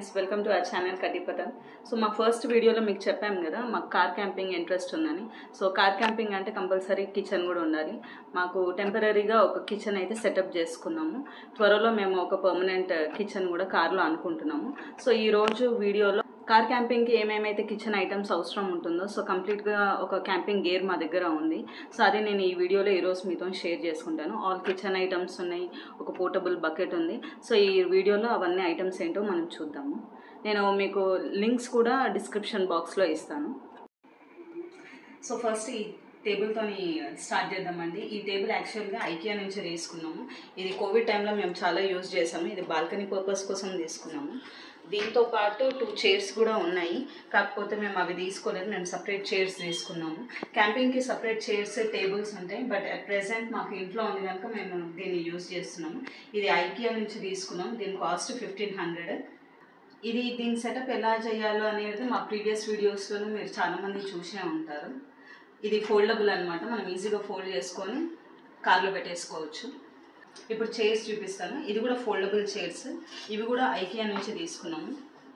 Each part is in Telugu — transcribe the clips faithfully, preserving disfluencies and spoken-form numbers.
friends, welcome to our channel Katipatang. So my first video lo meeku cheppam kada maku car camping interest undani. So car camping ante compulsory kitchen kuda undali. Maku temporary ga oka kitchen aithe setup cheskunnamu. Tvaralo memo oka permanent kitchen kuda car lo anukuntunnamu. So ee roju video lo car క్యాంపింగ్కి ఏమేమైతే కిచెన్ ఐటమ్స్ అవసరం ఉంటుందో సో కంప్లీట్గా ఒక క్యాంపింగ్ గేర్ మా దగ్గర ఉంది. సో అదే నేను ఈ వీడియోలో ఈరోజు మీతో షేర్ చేసుకుంటాను. ఆల్ కిచెన్ ఐటమ్స్ ఉన్నాయి, ఒక పోర్టబుల్ బకెట్ ఉంది. సో ఈ వీడియోలో అవన్నీ ఐటమ్స్ ఏంటో మనం చూద్దాము. నేను మీకు లింక్స్ కూడా డిస్క్రిప్షన్ బాక్స్లో ఇస్తాను. సో ఫస్ట్ ఈ టేబుల్తో స్టార్ట్ చేద్దామండి. ఈ టేబుల్ యాక్చువల్గా ఐకియా నుంచి తీసుకున్నాము. ఇది కోవిడ్ టైంలో మేము చాలా యూజ్ చేసాము. ఇది బాల్కనీ పర్పస్ కోసం తీసుకున్నాము. దీంతో పాటు టూ చైర్స్ కూడా ఉన్నాయి, కాకపోతే మేము అవి తీసుకోలేదు. మేము సపరేట్ చైర్స్ తీసుకున్నాము. క్యాంపింగ్కి సపరేట్ చైర్స్ టేబుల్స్ ఉంటాయి, బట్ అట్ ప్రెజెంట్ మాకు ఇంట్లో ఉంది కనుక మేము దీన్ని యూజ్ చేస్తున్నాము. ఇది ఐకియా నుంచి తీసుకున్నాం. దీని కాస్ట్ ఫిఫ్టీన్ హండ్రెడ్. ఇది దీని సెటప్ ఎలా చేయాలో అనేది మా ప్రీవియస్ వీడియోస్లో మీరు చాలామంది చూసే ఉంటారు. ఇది ఫోల్డబుల్ అనమాట. మనం ఈజీగా ఫోల్డ్ చేసుకొని కార్లో పెట్టేసుకోవచ్చు. ఇప్పుడు చైర్స్ చూపిస్తాను. ఇది కూడా ఫోల్డబుల్ చైర్స్. ఇవి కూడా ఐకియా నుంచి తీసుకున్నాము.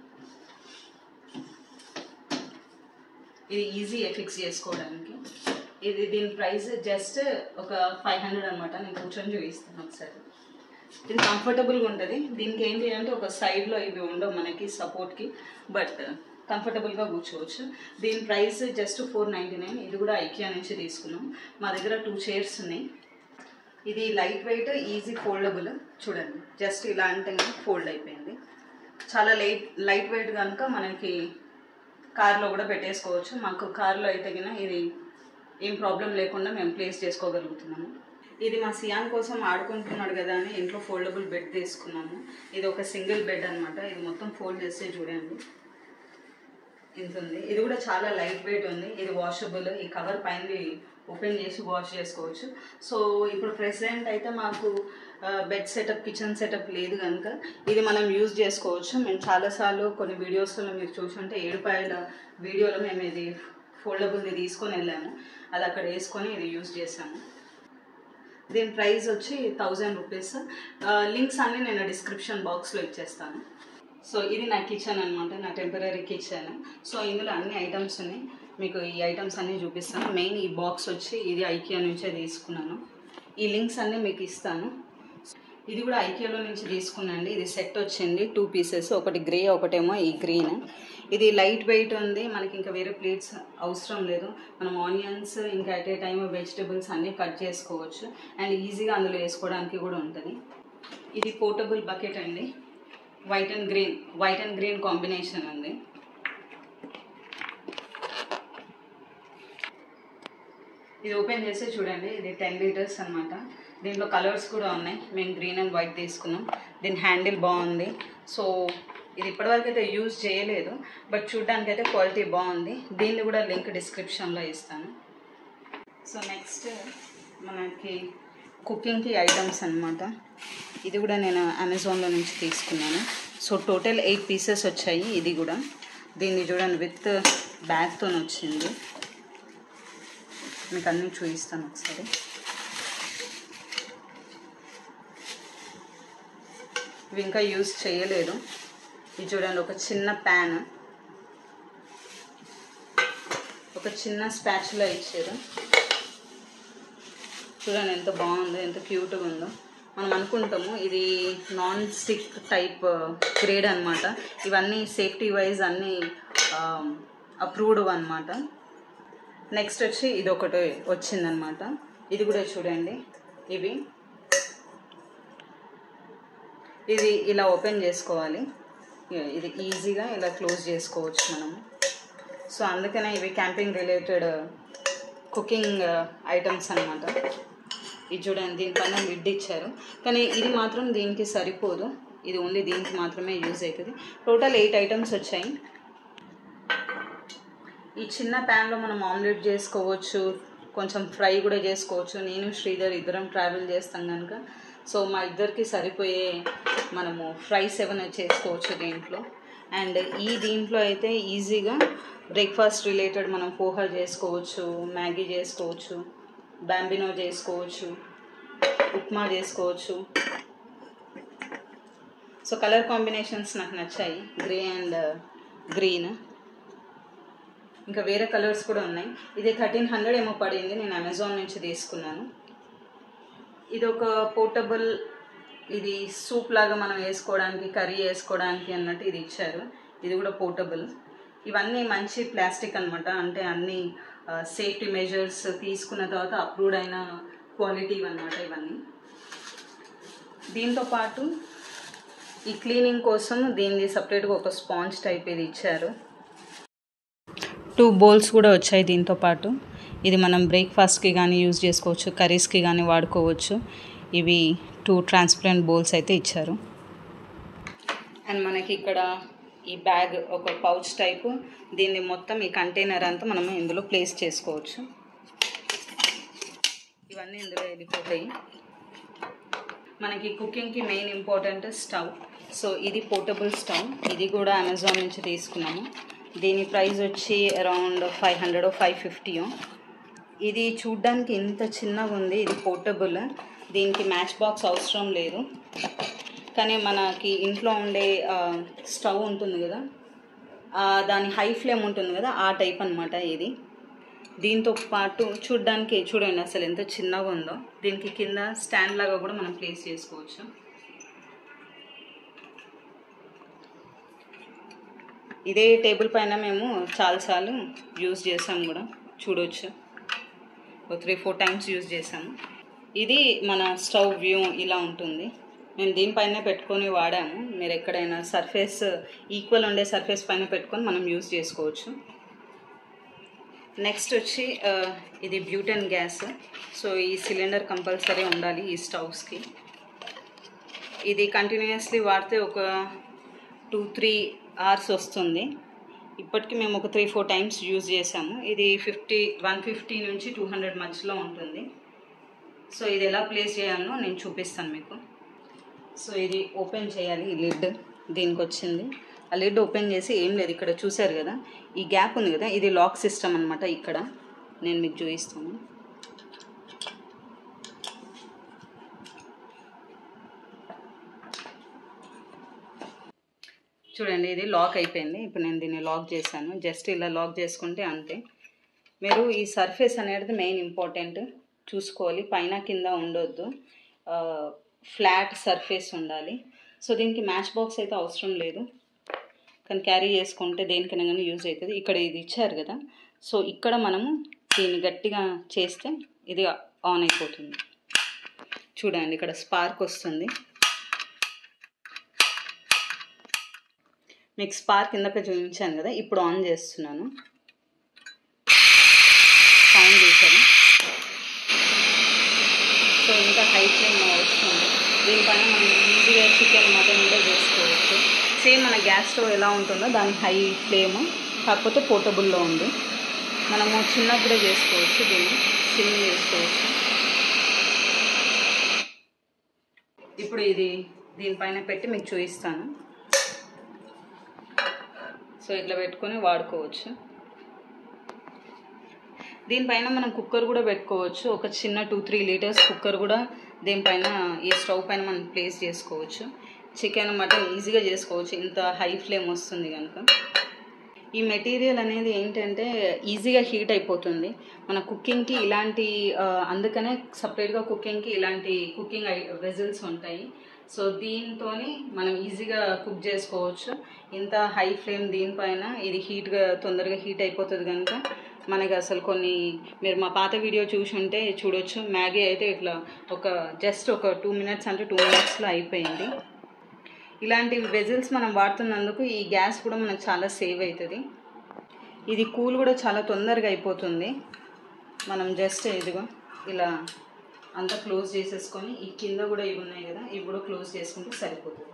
ఇది ఈజీ ఫిక్స్ చేసుకోవడానికి. ఇది దీని ప్రైస్ జస్ట్ ఒక ఫైవ్ హండ్రెడ్ అనమాట. నేను కూర్చొని చూపిస్తాను ఒకసారి. ఇది కంఫర్టబుల్గా ఉంటుంది. దీనికి ఏంటి అంటే ఒక సైడ్లో ఇవి ఉండవు మనకి సపోర్ట్కి, బట్ కంఫర్టబుల్గా కూర్చోవచ్చు. దీని price just four ninety nine. ఇది కూడా ఐకియా నుంచి తీసుకున్నాం. మా దగ్గర టూ చైర్స్ ఉన్నాయి. ఇది లైట్ వెయిట్, ఈజీ ఫోల్డబుల్. చూడండి, జస్ట్ ఇలా అంటే ఫోల్డ్ అయిపోయింది. చాలా లైట్ లైట్ వెయిట్ కనుక మనకి కార్లో కూడా పెట్టేసుకోవచ్చు. మాకు కార్లో అయితే కన్నా ఇది ఏం ప్రాబ్లం లేకుండా మేము ప్లేస్ చేసుకోగలుగుతున్నాము. ఇది మా సియాన్ కోసం ఆడుకుంటున్నాడు కదా అని ఇంట్లో ఫోల్డబుల్ బెడ్ తీసుకున్నాము. ఇది ఒక సింగిల్ బెడ్ అనమాట. ఇది మొత్తం ఫోల్డ్ చేస్తే చూడండి ఇంత ఉంది. ఇది కూడా చాలా లైట్ వెయిట్ ఉంది. ఇది వాషబుల్. ఈ కవర్ పైన ఓపెన్ చేసి వాష్ చేసుకోవచ్చు. సో ఇప్పుడు ప్రెసెంట్ అయితే మాకు బెడ్ సెటప్, కిచెన్ సెటప్ లేదు కనుక ఇది మనం యూజ్ చేసుకోవచ్చు. మేము చాలాసార్లు కొన్ని వీడియోస్లో మీరు చూసుంటే ఏడుపాయల వీడియోలో మేము ఇది ఫోల్డబుల్ది తీసుకొని వెళ్ళాము. అది అక్కడ వేసుకొని ఇది యూజ్ చేసాము. దీని ప్రైస్ వచ్చి థౌజండ్ రూపీస్. లింక్స్ అన్నీ నేను డిస్క్రిప్షన్ బాక్స్లో ఇచ్చేస్తాను. సో ఇది నా కిచెన్ అనమాట, నా టెంపరీ కిచెన్. సో ఇందులో అన్ని ఐటమ్స్ ఉన్నాయి. మీకు ఈ ఐటమ్స్ అన్నీ చూపిస్తాను. మెయిన్ ఈ బాక్స్ వచ్చి ఇది ఐకియా నుంచే తీసుకున్నాను. ఈ లింక్స్ అన్నీ మీకు ఇస్తాను. ఇది కూడా ఐకియాలో నుంచి తీసుకున్నాండి. ఇది సెట్ వచ్చింది, టూ పీసెస్, ఒకటి గ్రే ఒకటేమో ఈ గ్రీన్. ఇది లైట్ వెయిట్ ఉంది. మనకి ఇంకా వేరే ప్లేట్స్ అవసరం లేదు. మనం ఆనియన్స్ ఇంకా అట్ ఏ టైమ్ వెజిటబుల్స్ అన్నీ కట్ చేసుకోవచ్చు అండ్ ఈజీగా అందులో వేసుకోవడానికి కూడా ఉంటుంది. ఇది పోర్టబుల్ బకెట్ అండి. White and green white and green combination ఉంది. ఇది ఓపెన్ చేస్తే చూడండి, ఇది టెన్ లీటర్స్ అనమాట. దీంట్లో కలర్స్ కూడా ఉన్నాయి. మేము గ్రీన్ అండ్ వైట్ తీసుకున్నాం. దీని హ్యాండిల్ బాగుంది. సో ఇది ఇప్పటివరకు అయితే యూజ్ చేయలేదు, బట్ చూడడానికి అయితే క్వాలిటీ బాగుంది. దీన్ని కూడా లింక్ డిస్క్రిప్షన్లో ఇస్తాను. సో నెక్స్ట్ మనకి కుకింగ్కి ఐటమ్స్ అనమాట. ఇది కూడా నేను అమెజాన్లో నుంచి తీసుకున్నాను. సో టోటల్ ఎయిట్ పీసెస్ వచ్చాయి. ఇది కూడా దీన్ని చూడండి విత్ బ్యాగ్తో వచ్చింది. మీకు అన్నీ చూపిస్తాను ఒకసారి. ఇవి ఇంకా యూజ్ చేయలేదు. ఇది చూడండి, ఒక చిన్న ప్యాన్, ఒక చిన్న స్పాచులా ఇచ్చారు. చూడండి ఎంత బాగుందో, ఎంత క్యూట్గా ఉందో. మనం అనుకుంటాము ఇది నాన్ స్టిక్ టైప్ గ్రేడ్ అనమాట. ఇవన్నీ సేఫ్టీ వైజ్ అన్నీ అప్రూవ్డ్ అనమాట. నెక్స్ట్ వచ్చి ఇది ఒకటి వచ్చిందనమాట. ఇది కూడా చూడండి, ఇవి ఇది ఇలా ఓపెన్ చేసుకోవాలి. ఇది ఈజీగా ఇలా క్లోజ్ చేసుకోవచ్చు మనము. సో అందుకనే ఇవి క్యాంపింగ్ రిలేటెడ్ కుకింగ్ ఐటమ్స్ అనమాట. ఇది చూడండి, దీనిపైన లిడ్ ఇచ్చారు, కానీ ఇది మాత్రం దీనికి సరిపోదు. ఇది ఓన్లీ దీనికి మాత్రమే యూజ్ అవుతుంది. టోటల్ ఎయిట్ ఐటమ్స్ వచ్చాయి. ఈ చిన్న ప్యాన్లో మనం ఆమ్లెట్ చేసుకోవచ్చు, కొంచెం ఫ్రై కూడా చేసుకోవచ్చు. నేను శ్రీధర్ ఇద్దరం ట్రావెల్ చేస్తాం కనుక సో మా ఇద్దరికి సరిపోయే మనము ఫ్రైస్ ఏమైనా చేసుకోవచ్చు దీంట్లో. అండ్ ఈ దీంట్లో అయితే ఈజీగా బ్రేక్ఫాస్ట్ రిలేటెడ్ మనం పోహా చేసుకోవచ్చు, మ్యాగీ చేసుకోవచ్చు, బాంబినో చేసుకోవచ్చు, ఉప్మా చేసుకోవచ్చు. సో కలర్ కాంబినేషన్స్ నాకు నచ్చాయి, గ్రే అండ్ గ్రీన్. ఇంకా వేరే కలర్స్ కూడా ఉన్నాయి. ఇది థర్టీన్ హండ్రెడ్ ఏమో పడింది, నేను అమెజాన్ నుంచి తీసుకున్నాను. ఇది ఒక పోర్టబుల్, ఇది సూప్ లాగా మనం వేసుకోవడానికి, కర్రీ వేసుకోవడానికి అన్నట్టు ఇది ఇచ్చారు. ఇది కూడా పోర్టబుల్. ఇవన్నీ మంచి ప్లాస్టిక్ అనమాట, అంటే అన్ని సేఫ్టీ మెజర్స్ తీసుకున్న తర్వాత అప్రూవ్డ్ అయిన క్వాలిటీ అనమాట ఇవన్నీ. దీంతో పాటు ఈ క్లీనింగ్ కోసం దీనిది సపరేట్గా ఒక స్పాంజ్ టైప్ ఇది ఇచ్చారు. టూ బౌల్స్ కూడా వచ్చాయి దీంతో పాటు. ఇది మనం బ్రేక్ఫాస్ట్కి కానీ యూజ్ చేసుకోవచ్చు, కర్రీస్కి కానీ వాడుకోవచ్చు. ఇవి టూ ట్రాన్స్పరెంట్ బౌల్స్ అయితే ఇచ్చారు. అండ్ మనకి ఇక్కడ ఈ బ్యాగ్ ఒక పౌచ్ టైపు, దీన్ని మొత్తం ఈ కంటైనర్ అంతా మనం ఇందులో ప్లేస్ చేసుకోవచ్చు. ఇవన్నీ ఇందులో వెళ్ళిపోతాయి. మనకి కుకింగ్కి మెయిన్ ఇంపార్టెంట్ స్టవ్. సో ఇది పోర్టబుల్ స్టవ్, ఇది కూడా అమెజాన్ నుంచి తీసుకున్నాము. దీని ప్రైస్ వచ్చి అరౌండ్ ఫైవ్ హండ్రెడ్ ఫైవ్ ఫిఫ్టీయో. ఇది చూడ్డానికి ఇంత చిన్నగా ఉంది, ఇది పోర్టబుల్. దీనికి మ్యాచ్ బాక్స్ అవసరం లేదు, కానీ మనకి ఇంట్లో ఉండే స్టవ్ ఉంటుంది కదా, దాని హై ఫ్లేమ్ ఉంటుంది కదా, ఆ టైప్ అనమాట ఇది. దీంతో పాటు చూడ్డానికి చూడండి అసలు ఎంత చిన్నగా ఉందో. దీనికి కింద స్టాండ్ లాగా కూడా మనం ప్లేస్ చేసుకోవచ్చు. ఇదే టేబుల్ పైన మేము చాలాసార్లు యూజ్ చేసాము కూడా, చూడవచ్చు. ఒక త్రీ ఫోర్ టైమ్స్ యూజ్ చేసాము. ఇది మన స్టవ్ వ్యూ ఇలా ఉంటుంది. మేము దీనిపైన పెట్టుకొని వాడాము. మీరు ఎక్కడైనా సర్ఫేస్ ఈక్వల్ ఉండే సర్ఫేస్ పైన పెట్టుకొని మనం యూజ్ చేసుకోవచ్చు. నెక్స్ట్ వచ్చి ఇది బ్యూటెన్ గ్యాస్. సో ఈ సిలిండర్ కంపల్సరీ ఉండాలి ఈ స్టవ్స్కి. ఇది కంటిన్యూస్లీ వాడితే ఒక టూ త్రీ అవర్స్ వస్తుంది. ఇప్పటికి మేము ఒక త్రీ ఫోర్ టైమ్స్ యూజ్ చేసాము. ఇది ఫిఫ్టీ వన్ ఫిఫ్టీ నుంచి టూ హండ్రెడ్ మధ్యలో ఉంటుంది. సో ఇది ఎలా ప్లేస్ చేయాలో నేను చూపిస్తాను మీకు. సో ఇది ఓపెన్ చేయాలి, ఈ లిడ్ దీనికి వచ్చింది. ఆ లిడ్ ఓపెన్ చేసి ఏం లేదు, ఇక్కడ చూసారు కదా ఈ గ్యాప్ ఉంది కదా, ఇది లాక్ సిస్టమ్ అనమాట. ఇక్కడ నేను మీకు చూపిస్తాను. చూడండి ఇది లాక్ అయిపోయింది. ఇప్పుడు నేను దీన్ని లాక్ చేశాను. జస్ట్ ఇలా లాక్ చేసుకుంటే అంతే. మీరు ఈ సర్ఫేస్ అనేది మెయిన్ ఇంపార్టెంట్ చూసుకోవాలి, పైన కింద ఉండొద్దు, ఫ్లాట్ సర్ఫేస్ ఉండాలి. సో దీనికి మ్యాచ్ బాక్స్ అయితే అవసరం లేదు, కానీ క్యారీ చేసుకుంటే దేనికైనా కానీ యూజ్ అవుతుంది. ఇక్కడ ఇది ఇచ్చారు కదా, సో ఇక్కడ మనము దీన్ని గట్టిగా చేస్తే ఇది ఆన్ అయిపోతుంది. చూడండి ఇక్కడ స్పార్క్ వస్తుంది. మీకు స్పార్క్ కిందక చూపించాను కదా, ఇప్పుడు ఆన్ చేస్తున్నాను. సౌండ్ చేశాను. సో ఇంకా హై ఫ్లేమ్ వస్తుంది. దీనిపైన మనం ఈజీగా చికెన్ మటన్ కూడా చేసుకోవచ్చు. సేమ్ మన గ్యాస్ స్టవ్ ఎలా ఉంటుందో దాని హై ఫ్లేమ్, కాకపోతే పోర్టబుల్లో ఉంది. మనము చిన్నగా కూడా చేసుకోవచ్చు, దీన్ని సిమ్ చేసుకోవచ్చు. ఇప్పుడు ఇది దీనిపైన పెట్టి మీకు చూపిస్తాను. సో ఇట్లా పెట్టుకొని వాడుకోవచ్చు. దీనిపైన మనం కుక్కర్ కూడా పెట్టుకోవచ్చు. ఒక చిన్న టూ త్రీ లీటర్స్ కుక్కర్ కూడా దీనిపైన ఈ స్టవ్ పైన మనం ప్లేస్ చేసుకోవచ్చు. చికెన్ మటన్ ఈజీగా చేసుకోవచ్చు, ఇంత హై ఫ్లేమ్ వస్తుంది కనుక. ఈ మెటీరియల్ అనేది ఏంటంటే ఈజీగా హీట్ అయిపోతుంది మన కుకింగ్కి. ఇలాంటి అందుకనే సపరేట్గా కుకింగ్కి ఇలాంటి కుకింగ్ వెజల్స్ ఉంటాయి. సో దీంతో మనం ఈజీగా కుక్ చేసుకోవచ్చు. ఇంత హై ఫ్లేమ్ దీనిపైన ఇది హీట్గా తొందరగా హీట్ అయిపోతుంది కనుక మనకి అసలు కొన్ని, మీరు మా పాత వీడియో చూసి ఉంటే చూడొచ్చు, మ్యాగీ అయితే ఇట్లా ఒక జస్ట్ ఒక టూ మినిట్స్ అంటే టూ మినిట్స్లో అయిపోయింది. ఇలాంటి వెజిల్స్ మనం వాడుతున్నందుకు ఈ గ్యాస్ కూడా మనకు చాలా సేవ్ అవుతుంది. ఇది కూల్ కూడా చాలా తొందరగా అయిపోతుంది. మనం జస్ట్ ఇదిగో ఇలా అంతా క్లోజ్ చేసేసుకొని ఈ కింద కూడా ఇవి ఉన్నాయి కదా, ఇవి కూడా క్లోజ్ చేసుకుంటే సరిపోతుంది.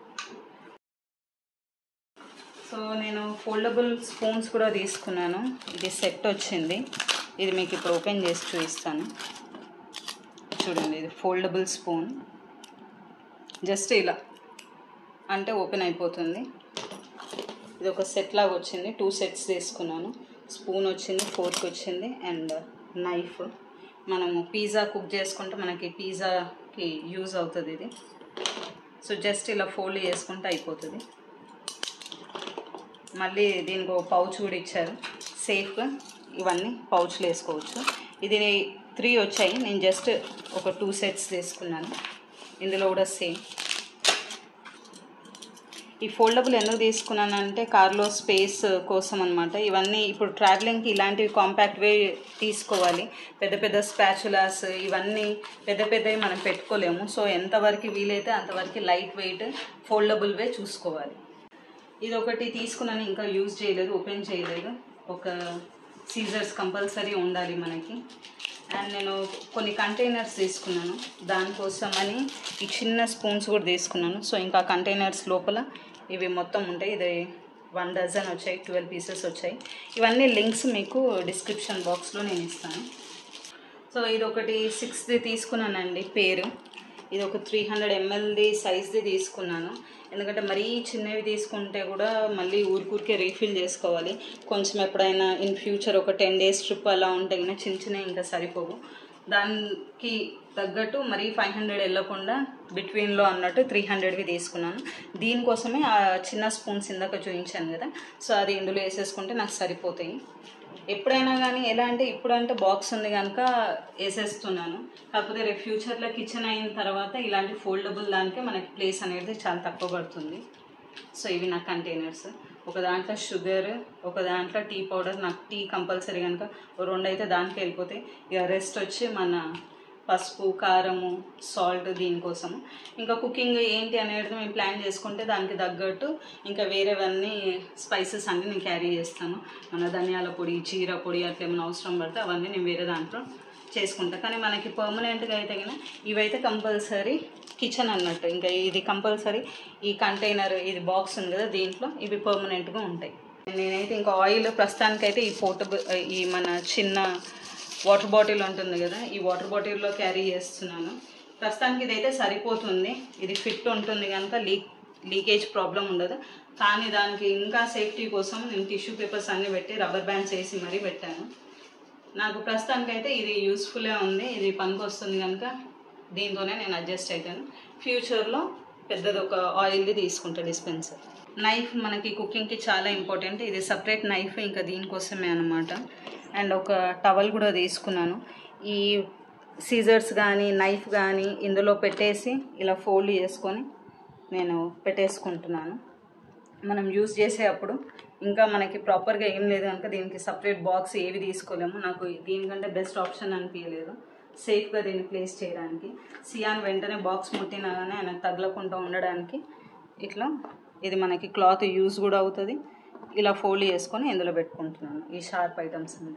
సో నేను ఫోల్డబుల్ స్పూన్స్ కూడా తీసుకున్నాను. ఇది సెట్ వచ్చింది. ఇది మీకు ఇప్పుడు ఓపెన్ చేసి చూపిస్తాను. చూడండి ఇది ఫోల్డబుల్ స్పూన్. జస్ట్ ఇలా అంటే ఓపెన్ అయిపోతుంది. ఇది ఒక సెట్ లాగా వచ్చింది. టూ సెట్స్ తీసుకున్నాను. స్పూన్ వచ్చింది, ఫోర్క్ వచ్చింది అండ్ నైఫ్. మనము పిజ్జా కుక్ చేసుకుంటే మనకి పిజ్జాకి యూజ్ అవుతుంది ఇది. సో జస్ట్ ఇలా ఫోల్డ్ చేసుకుంటే అయిపోతుంది. మళ్ళీ దీనికి ఒక పౌచ్ కూడా ఇచ్చారు, సేఫ్గా ఇవన్నీ పౌచ్లు వేసుకోవచ్చు. ఇది త్రీ వచ్చాయి, నేను జస్ట్ ఒక టూ సెట్స్ తీసుకున్నాను. ఇందులో కూడా సేమ్. ఈ ఫోల్డబుల్ ఎందుకు తీసుకున్నానంటే కార్లో స్పేస్ కోసం అనమాట. ఇవన్నీ ఇప్పుడు ట్రావెలింగ్కి ఇలాంటివి కాంపాక్ట్ వే తీసుకోవాలి. పెద్ద పెద్ద స్పాచులాస్ ఇవన్నీ పెద్ద పెద్దవి మనం పెట్టుకోలేము. సో ఎంతవరకు వీలైతే అంతవరకు లైట్ వెయిట్ ఫోల్డబుల్ వే చూసుకోవాలి. ఇది ఒకటి తీసుకున్నాను, ఇంకా యూజ్ చేయలేదు, ఓపెన్ చేయలేదు. ఒక సీజర్స్ కంపల్సరీ ఉండాలి మనకి. అండ్ నేను కొన్ని కంటైనర్స్ తీసుకున్నాను, దానికోసం అని ఈ చిన్న స్పూన్స్ కూడా తీసుకున్నాను. సో ఇంకా కంటైనర్స్ లోపల ఇవి మొత్తం ఉంటాయి. ఇది వన్ డజన్ వచ్చాయి, ట్వెల్వ్ పీసెస్ వచ్చాయి. ఇవన్నీ లింక్స్ మీకు డిస్క్రిప్షన్ బాక్స్లో నేను ఇస్తాను. సో ఇది ఒకటి సిక్స్ది తీసుకున్నానండి పేరు. ఇది ఒక త్రీ హండ్రెడ్ ఎంఎల్ది సైజ్ది తీసుకున్నాను. ఎందుకంటే మరీ చిన్నవి తీసుకుంటే కూడా మళ్ళీ ఊరికూరికే రీఫిల్ చేసుకోవాలి. కొంచెం ఎప్పుడైనా ఇన్ ఫ్యూచర్ ఒక టెన్ డేస్ ట్రిప్ అలా ఉంటే ఇంకా చిన్న చిన్నవి ఇంకా సరిపోవు. దానికి తగ్గట్టు మరీ ఫైవ్ హండ్రెడ్ వెళ్ళకుండా బిట్వీన్లో అన్నట్టు త్రీ హండ్రెడ్వి తీసుకున్నాను. దీనికోసమే ఆ చిన్న స్పూన్స్ ఇందాక చూపించాను కదా, సో అది ఇందులో వేసేసుకుంటే నాకు సరిపోతాయి. ఎప్పుడైనా కానీ ఎలా అంటే ఇప్పుడు అంటే బాక్స్ ఉంది కనుక వేసేస్తున్నాను. కాకపోతే రేపు ఫ్యూచర్లో కిచెన్ అయిన తర్వాత ఇలాంటి ఫోల్డబుల్ దానికే మనకి ప్లేస్ అనేది చాలా తక్కువ పడుతుంది. సో ఇవి నా కంటైనర్స్. ఒక దాంట్లో షుగర్, ఒక దాంట్లో టీ పౌడర్. నాకు టీ కంపల్సరీ కనుక రెండు అయితే దానికి వెళ్ళిపోతాయి. ఇక రెస్ట్ వచ్చి మన పసుపు, కారము, సాల్ట్ దీనికోసము. ఇంకా కుకింగ్ ఏంటి అనేది మేము ప్లాన్ చేసుకుంటే దానికి తగ్గట్టు ఇంకా వేరేవన్నీ స్పైసెస్ అన్నీ నేను క్యారీ చేస్తాను. మన ధనియాల పొడి, జీరా పొడి అట్లా ఏమైనా అవసరం పడితే అవన్నీ నేను వేరే దాంట్లో చేసుకుంటాను. కానీ మనకి పర్మనెంట్గా అయితే కన్నా ఇవైతే కంపల్సరీ కిచెన్ అన్నట్టు. ఇంకా ఇది కంపల్సరీ ఈ కంటైనర్, ఇది బాక్స్ ఉంది కదా దీంట్లో ఇవి పర్మనెంట్గా ఉంటాయి. నేనైతే ఇంకా ఆయిల్ ప్రస్తుతానికైతే ఈ పోర్టబుల్ ఈ మన చిన్న వాటర్ బాటిల్ ఉంటుంది కదా, ఈ వాటర్ బాటిల్లో క్యారీ చేస్తున్నాను. ప్రస్తుతానికి ఇదైతే సరిపోతుంది. ఇది ఫిట్ ఉంటుంది కనుక లీక్ లీకేజ్ ప్రాబ్లం ఉండదు. కానీ దానికి ఇంకా సేఫ్టీ కోసం నేను టిష్యూ పేపర్స్ అన్నీ పెట్టి రబ్బర్ బ్యాండ్స్ వేసి మరీ పెట్టాను. నాకు ప్రస్తుతానికైతే ఇది యూస్ఫుల్గా ఉంది, ఇది పనికి వస్తుంది కనుక దీంతోనే నేను అడ్జస్ట్ అవుతాను. ఫ్యూచర్లో పెద్దది ఒక ఆయిల్ది తీసుకుంటా డిస్పెన్సర్. నైఫ్ మనకి కుకింగ్కి చాలా ఇంపార్టెంట్. ఇది సపరేట్ నైఫ్ ఇంకా దీనికోసమే అనమాట. అండ్ ఒక టవల్ కూడా తీసుకున్నాను. ఈ సీజర్స్ కానీ నైఫ్ కానీ ఇందులో పెట్టేసి ఇలా ఫోల్డ్ చేసుకొని నేను పెట్టేసుకుంటున్నాను. మనం యూజ్ చేసేటప్పుడు ఇంకా మనకి ప్రాపర్గా ఏం లేదు కనుక దీనికి సపరేట్ బాక్స్ ఏవి తీసుకోలేము. నాకు దీనికంటే బెస్ట్ ఆప్షన్ అనిపించలేదు సేఫ్గా దీన్ని ప్లేస్ చేయడానికి. సియాన్ వెంటనే బాక్స్ ముట్టినా కానీ ఆయనకు తగలకుండా ఉండడానికి ఇట్లా ఇది మనకి క్లాత్ యూజ్ కూడా అవుతుంది. ఇలా ఫోల్డ్ చేసుకొని ఇందులో పెట్టుకుంటున్నాను ఈ షార్ప్ ఐటమ్స్ అన్ని.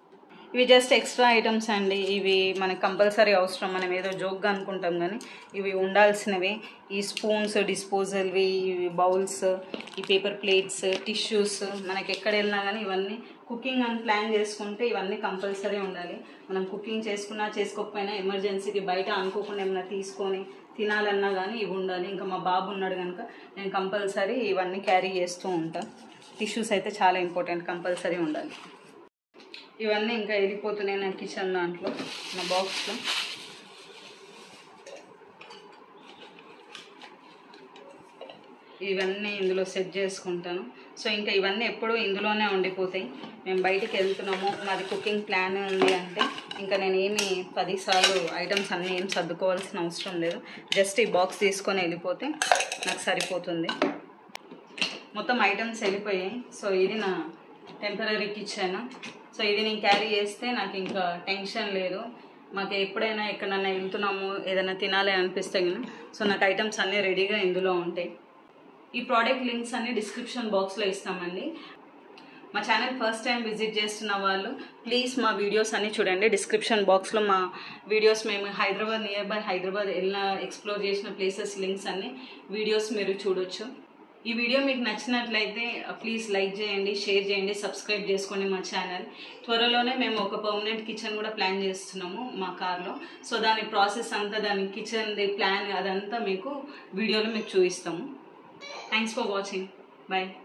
ఇవి జస్ట్ ఎక్స్ట్రా ఐటమ్స్ అండి. ఇవి మనకి కంపల్సరీ అవసరం. మనం ఏదో జోక్గా అనుకుంటాం కానీ ఇవి ఉండాల్సినవి. ఈ స్పూన్స్, డిస్పోజల్వి, ఇవి బౌల్స్, ఈ పేపర్ ప్లేట్స్, టిష్యూస్, మనకి ఎక్కడ వెళ్ళినా కానీ ఇవన్నీ కుకింగ్ అని ప్లాన్ చేసుకుంటే ఇవన్నీ కంపల్సరీ ఉండాలి. మనం కుకింగ్ చేసుకున్నా చేసుకోకపోయినా ఎమర్జెన్సీకి బయట అనుకోకుండా ఏమైనా తీసుకొని తినాలన్నా కానీ ఇవి ఉండాలి. ఇంకా మా బాబు ఉన్నాడు కనుక నేను కంపల్సరీ ఇవన్నీ క్యారీ చేస్తూ ఉంటాను. టిష్యూస్ అయితే చాలా ఇంపార్టెంట్, కంపల్సరీ ఉండాలి. ఇవన్నీ ఇంకా వెళ్ళిపోతున్నాయి నా కిచెన్ దాంట్లో నా బాక్స్లో. ఇవన్నీ ఇందులో సెట్ చేసుకుంటాను. సో ఇంకా ఇవన్నీ ఎప్పుడూ ఇందులోనే ఉండిపోతాయి. మేము బయటికి వెళ్తున్నాము, మాది కుకింగ్ ప్లాన్ ఉంది అంటే ఇంకా నేను ఏమి పదిసార్లు ఐటమ్స్ అన్నీ ఏం సర్దుకోవాల్సిన అవసరం లేదు. జస్ట్ ఈ బాక్స్ తీసుకొని వెళ్ళిపోతే నాకు సరిపోతుంది. మొత్తం ఐటమ్స్ వెళ్ళిపోయాయి. సో ఇది నా టెంపరీ కిచెన్. సో ఇది నేను క్యారీ చేస్తే నాకు ఇంకా టెన్షన్ లేదు. మాకు ఎప్పుడైనా ఎక్కడైనా వెళ్తున్నాము ఏదైనా తినాలి అనిపిస్తే కానీ సో నాకు ఐటమ్స్ అన్నీ రెడీగా ఇందులో ఉంటాయి. ఈ ప్రోడక్ట్ లింక్స్ అన్ని డిస్క్రిప్షన్ బాక్స్లో ఇస్తామండి. మా ఛానల్ ఫస్ట్ టైం విజిట్ చేస్తున్న వాళ్ళు ప్లీజ్ మా వీడియోస్ అన్నీ చూడండి. డిస్క్రిప్షన్ బాక్స్లో మా వీడియోస్ మేము హైదరాబాద్ నియర్ బై హైదరాబాద్ వెళ్ళిన ఎక్స్ప్లోర్ చేసిన ప్లేసెస్ లింక్స్ అన్ని వీడియోస్ మీరు చూడొచ్చు. ఈ వీడియో మీకు నచ్చినట్లయితే ప్లీజ్ లైక్ చేయండి, షేర్ చేయండి, సబ్స్క్రైబ్ చేసుకోండి మా ఛానల్. త్వరలోనే మేము ఒక పర్మనెంట్ కిచెన్ కూడా ప్లాన్ చేస్తున్నాము మా కార్లో. సో దాని ప్రాసెస్ అంతా, దాని కిచెన్ది ప్లాన్ అదంతా మీకు వీడియోలో మీకు చూపిస్తాము. Thanks for watching. బాయ్.